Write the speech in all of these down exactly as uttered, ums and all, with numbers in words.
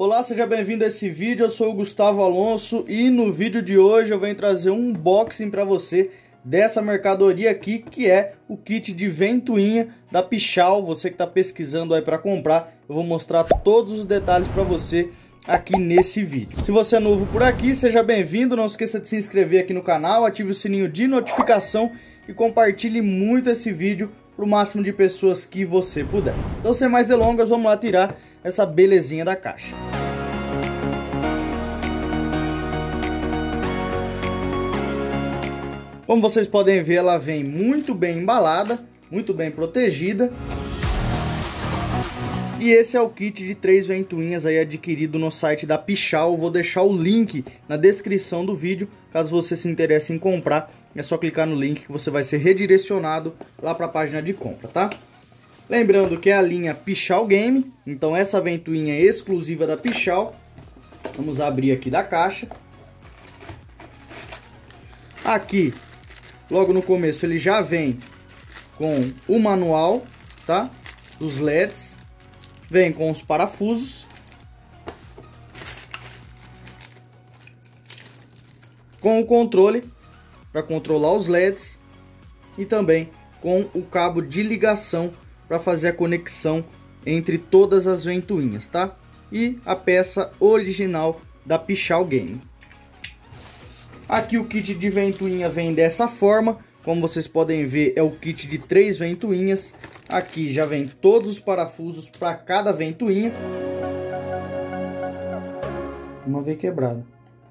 Olá, seja bem-vindo a esse vídeo, eu sou o Gustavo Alonso e no vídeo de hoje eu venho trazer um unboxing para você dessa mercadoria aqui, que é o kit de ventoinha da Pichau. Você que está pesquisando aí para comprar, eu vou mostrar todos os detalhes para você aqui nesse vídeo. Se você é novo por aqui, seja bem-vindo, não esqueça de se inscrever aqui no canal, ative o sininho de notificação e compartilhe muito esse vídeo para o máximo de pessoas que você puder. Então, sem mais delongas, vamos lá tirar essa belezinha da caixa. Como vocês podem ver, ela vem muito bem embalada, muito bem protegida. E esse é o kit de três ventoinhas aí adquirido no site da Pichau. Eu vou deixar o link na descrição do vídeo, caso você se interesse em comprar. É só clicar no link que você vai ser redirecionado lá para a página de compra, tá? Lembrando que é a linha Pichau Game, então essa ventoinha é exclusiva da Pichau. Vamos abrir aqui da caixa. Aqui, logo no começo, ele já vem com o manual, tá? Dos L E Ds. Vem com os parafusos. Com o controle para controlar os L E Ds. E também com o cabo de ligação para fazer a conexão entre todas as ventoinhas, tá? E a peça original da Pichau Game. Aqui o kit de ventoinha vem dessa forma. Como vocês podem ver, é o kit de três ventoinhas. Aqui já vem todos os parafusos para cada ventoinha. Uma vez quebrada.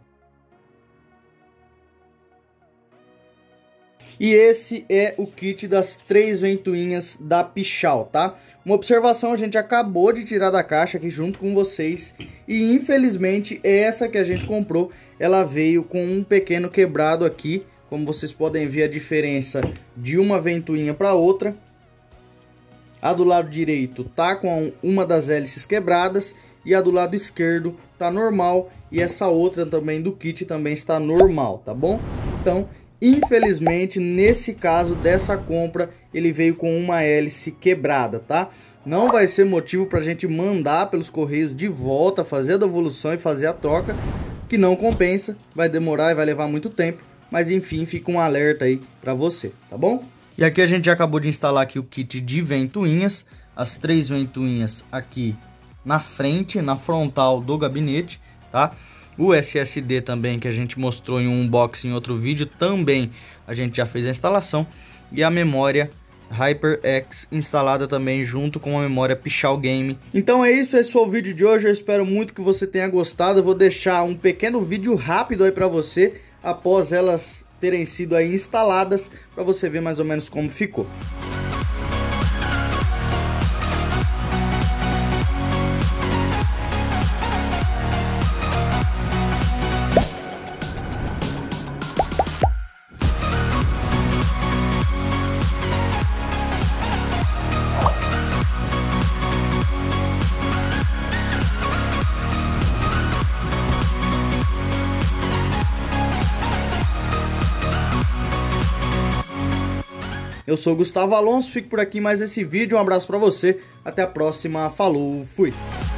E esse é o kit das três ventoinhas da Pichau, tá? Uma observação, a gente acabou de tirar da caixa aqui junto com vocês. E infelizmente essa que a gente comprou, ela veio com um pequeno quebrado aqui. Como vocês podem ver a diferença de uma ventoinha para outra. A do lado direito tá com uma das hélices quebradas e a do lado esquerdo tá normal. E essa outra também do kit também está normal, tá bom? Então, infelizmente, nesse caso dessa compra, ele veio com uma hélice quebrada, tá? Não vai ser motivo para a gente mandar pelos correios de volta, fazer a devolução e fazer a troca, que não compensa, vai demorar e vai levar muito tempo, mas enfim, fica um alerta aí para você, tá bom? E aqui a gente já acabou de instalar aqui o kit de ventoinhas, as três ventoinhas aqui na frente, na frontal do gabinete, tá? O S S D também, que a gente mostrou em um unboxing em outro vídeo, também a gente já fez a instalação. E a memória HyperX instalada também junto com a memória Pichau Game. Então é isso, esse foi o vídeo de hoje. Eu espero muito que você tenha gostado. Eu vou deixar um pequeno vídeo rápido aí para você, após elas terem sido aí instaladas, para você ver mais ou menos como ficou. Eu sou o Gustavo Alonso, fico por aqui mais esse vídeo, um abraço pra você, até a próxima, falou, fui!